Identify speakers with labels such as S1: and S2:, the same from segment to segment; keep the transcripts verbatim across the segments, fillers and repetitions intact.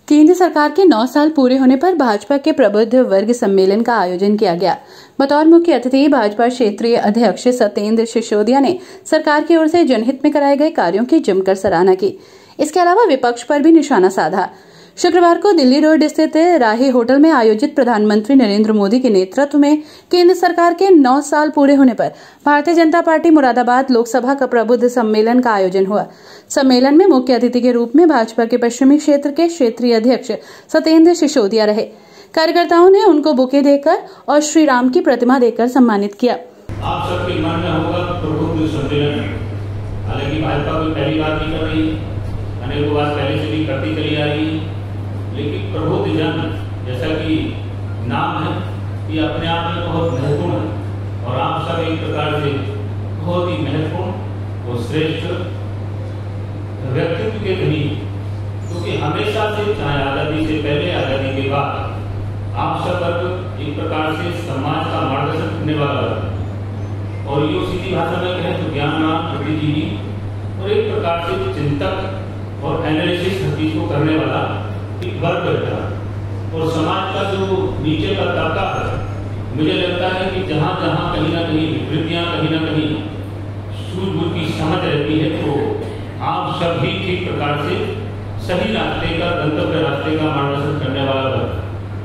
S1: केंद्र सरकार के नौ साल पूरे होने पर भाजपा के प्रबुद्ध वर्ग सम्मेलन का आयोजन किया गया। बतौर मुख्य अतिथि भाजपा क्षेत्रीय अध्यक्ष सत्येंद्र सिसोदिया ने सरकार की ओर से जनहित में कराए गए कार्यों की जमकर सराहना की। इसके अलावा विपक्ष पर भी निशाना साधा। शुक्रवार को दिल्ली रोड स्थित राही होटल में आयोजित प्रधानमंत्री नरेंद्र मोदी के नेतृत्व में केंद्र सरकार के नौ साल पूरे होने पर भारतीय जनता पार्टी मुरादाबाद लोकसभा का प्रबुद्ध सम्मेलन का आयोजन हुआ। सम्मेलन में मुख्य अतिथि के रूप में भाजपा के पश्चिमी क्षेत्र के क्षेत्रीय अध्यक्ष सत्येंद्र सिसोदिया रहे। कार्यकर्ताओं ने उनको बुके देकर और श्री राम की प्रतिमा देकर सम्मानित किया।
S2: आप सबके मन में होगा प्रबुद्ध सम्मेलन, हालांकि भाजपा कोई पहली बार नहीं कर रही है, अनेकों बार पहले से भी करती चली आ रही है, लेकिन प्रबुद्ध जन जैसा कि नाम है, ये अपने आप में बहुत महत्वपूर्ण है और आप सब एक प्रकार से बहुत ही महत्वपूर्ण और श्रेष्ठ व्यक्तित्व के धनी, क्योंकि हमेशा से चाहे आजादी से पहले आजादी के बाद आप सब वर्ग एक प्रकार से समाज का मार्गदर्शन करने वाला वर्ग और यो सीधी भाषा में कहें तो ज्ञानवान बुद्धिजीवी और एक प्रकार से चिंतक और एनालिसिस हर चीज को करने वाला एक वर्ग रहता है। और समाज का जो नीचे का तबका है, मुझे लगता है कि जहाँ जहाँ कहीं ना कहीं विकृतियाँ, कहीं ना कहीं सूझबूझ की समझ रहती है, तो आप सभी ठीक प्रकार से सही रास्ते का, गंतव्य रास्ते का मार्गदर्शन करने वाला वर्ग।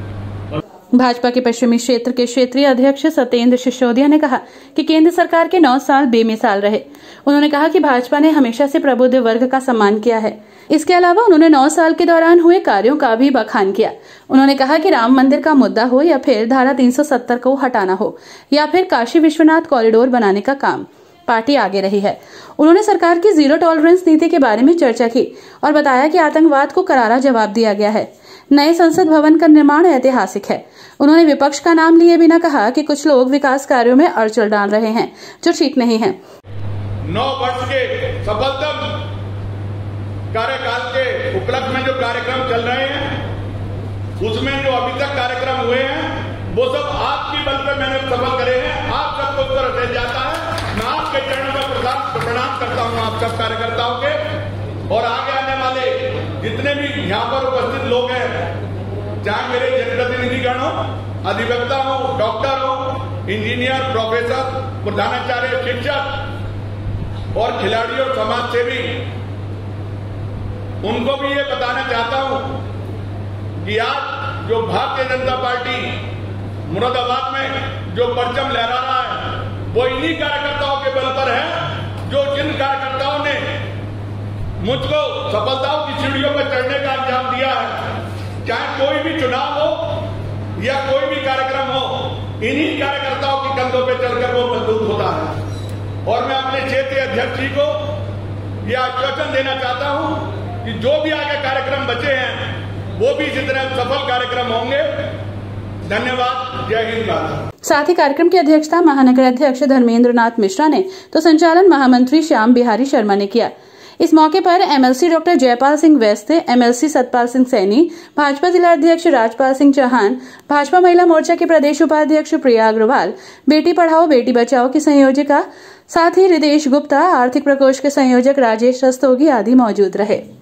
S1: भाजपा के पश्चिमी क्षेत्र के क्षेत्रीय अध्यक्ष सत्येंद्र सिसोदिया ने कहा कि केंद्र सरकार के नौ साल बेमिसाल रहे। उन्होंने कहा कि भाजपा ने हमेशा से प्रबुद्ध वर्ग का सम्मान किया है। इसके अलावा उन्होंने नौ साल के दौरान हुए कार्यों का भी बखान किया। उन्होंने कहा कि राम मंदिर का मुद्दा हो या फिर धारा तीन सौ सत्तर को हटाना हो या फिर काशी विश्वनाथ कॉरिडोर बनाने का काम, पार्टी आगे रही है। उन्होंने सरकार की जीरो टॉलरेंस नीति के बारे में चर्चा की और बताया कि आतंकवाद को करारा जवाब दिया गया है। नए संसद भवन का निर्माण ऐतिहासिक है। उन्होंने विपक्ष का नाम लिए बिना कहा कि कुछ लोग विकास कार्यों में अड़चन डाल रहे हैं, जो ठीक नहीं है।
S3: नौ वर्ष के सफलतम कार्यकाल के उपलक्ष्य में जो कार्यक्रम चल रहे हैं, उसमें जो अभी तक कार्यक्रम हुए हैं, वो सब आपकी बल पे मैंने सफल करे हैं। आप सबको उत्तर दे जाता है। मैं आपके चरणों में प्रणाम करता हूँ आप सब कार्यकर्ताओं के, और आगे आने वाले जितने भी यहाँ पर उपस्थित लोग हैं, चाहे मेरे जनप्रतिनिधिगण हो, अधिवक्ता हो, डॉक्टर हो, इंजीनियर, प्रोफेसर, प्रधानाचार्य, शिक्षक और खिलाड़ी और समाज सेवी, उनको भी ये बताना चाहता हूं कि आज जो भारतीय जनता पार्टी मुरादाबाद में जो परचम लहरा रहा है, वो इन्हीं कार्यकर्ताओं के बल पर है, जो जिन कार्यकर्ताओं ने मुझको सफलताओं की सीढ़ियों पर चढ़ने का अंजाम दिया है। चाहे कोई भी चुनाव हो या कोई भी कार्यक्रम हो, इन्हीं कार्यकर्ताओं के कंधों पर चलकर वो मजबूत होता है। और मैं अपने क्षेत्रीय अध्यक्ष जी को यह आश्वासन देना चाहता हूं कि जो भी आगे कार्यक्रम बचे हैं, वो भी इसी तरह सफल कार्यक्रम होंगे। धन्यवाद। जय हिंद भारत।
S1: साथ ही कार्यक्रम की अध्यक्षता महानगर अध्यक्ष धर्मेंद्र नाथ मिश्रा ने तो संचालन महामंत्री श्याम बिहारी शर्मा ने किया। इस मौके पर एमएलसी डॉक्टर जयपाल सिंह वैस्त, एमएलसी सतपाल सिंह सैनी, भाजपा जिला अध्यक्ष राजपाल सिंह चौहान, भाजपा महिला मोर्चा के प्रदेश उपाध्यक्ष प्रिया अग्रवाल, बेटी पढ़ाओ बेटी बचाओ की संयोजिका, साथ ही हृदेश गुप्ता, आर्थिक प्रकोष्ठ के संयोजक राजेश रस्तोगी आदि मौजूद रहे।